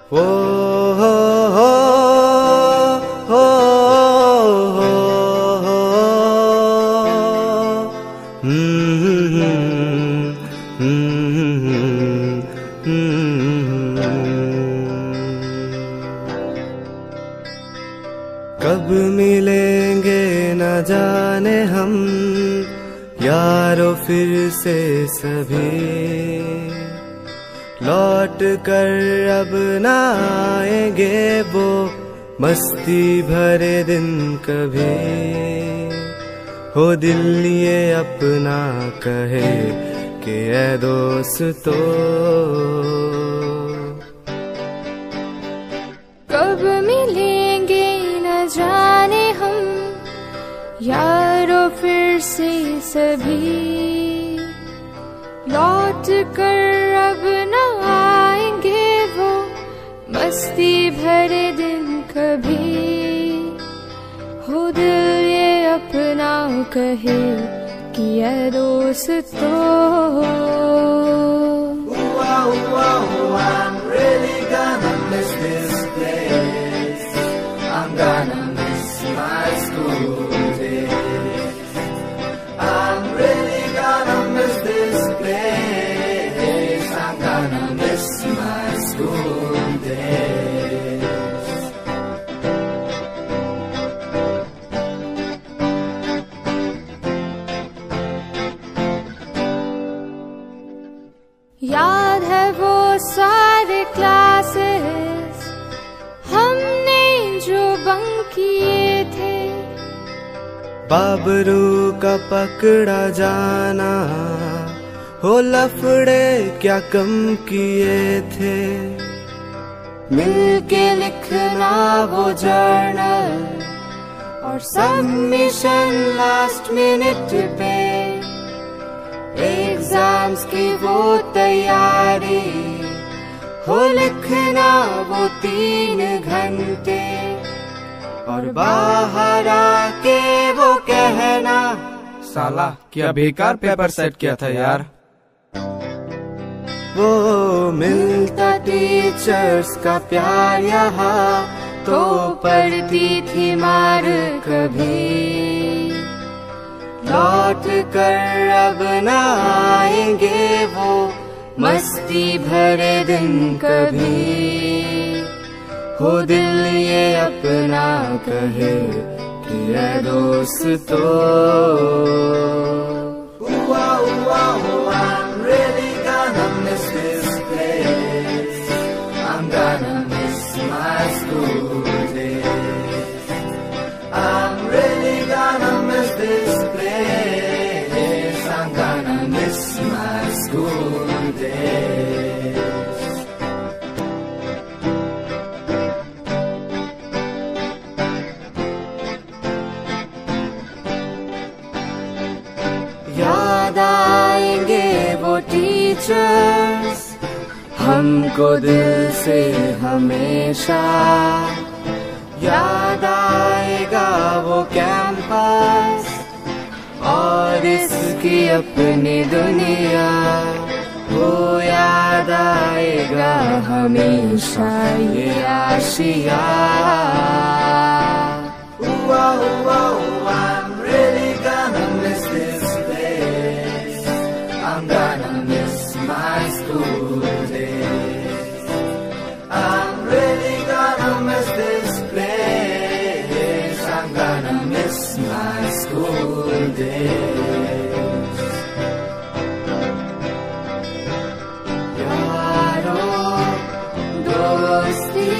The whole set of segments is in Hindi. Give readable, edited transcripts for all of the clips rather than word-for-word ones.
ओ हो हो हो हो हो कब मिलेंगे न जाने हम यारो फिर से सभी, लौट कर अब न आएंगे वो मस्ती भरे दिन कभी। हो दिल ये अपना कहे कि ऐ दोस्तों, कब मिलेंगे न जाने हम यारो फिर से सभी, लौट कर अब न आएंगे वो मस्ती भरे दिन कभी। हो दिल ये अपना कहे कि ऐ दोस्तों, I'm really gonna miss this place. I'm gonna miss my school days. I'm really gonna miss this place. I'm gonna miss my school days. याद है वो सारे क्लासेस हमने जो बंक किए थे, बाबरू का पकड़ा जाना, हो लफड़े क्या कम किए थे। मिलके लिखना वो जर्नल और सबमिशन लास्ट मिनट पे, एग्जाम्स की वो तैयारी, हो लिखना वो 3 घंटे, और बाहर आके वो कहना साला क्या बेकार पेपर सेट किया था यार। वो मिलता टीचर्स का प्यार यहाँ तो पड़ती थी मार कभी। लौट कर अब न आएंगे वो मस्ती भरे दिन कभी। हो दिल ये अपना कहे कि ऐ दोस्तों, I'm really gonna miss this place. I'm gonna miss my school days. I'm really gonna miss this place. I'm gonna miss my school days. याद आएंगे वो टीचर्स हमको दिल से हमेशा। याद आएगा वो कैंपस और इसकी अपनी दुनिया। वो याद आएगा हमेशा ये Asia. I'm really gonna miss this place. I'm gonna miss my school days. I'm really gonna miss this place. I'm gonna miss my school days. यारो दोस्ती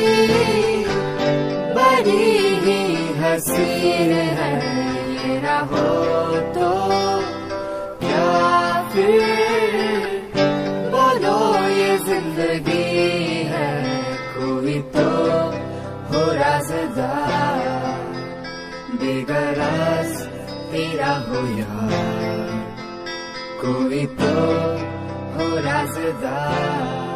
बड़ी ही हसीन है, ये रहो तो क्या फिर बोलो ये जिंदगी है। कोई तो हो राज़दार बेगरज तेरा हो यार। कोई तो हो राज़दार।